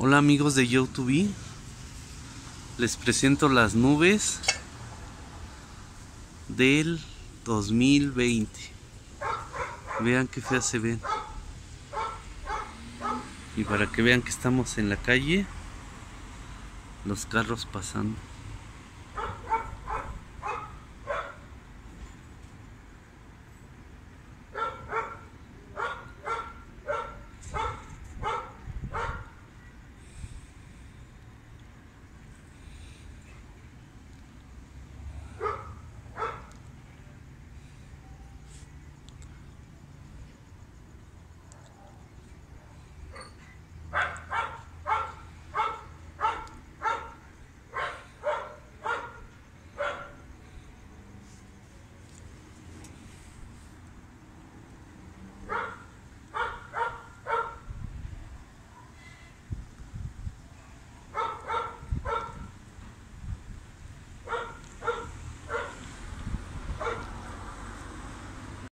Hola amigos de YouTube, les presento las nubes del 2020. Vean qué feas se ven. Y para que vean que estamos en la calle, los carros pasando.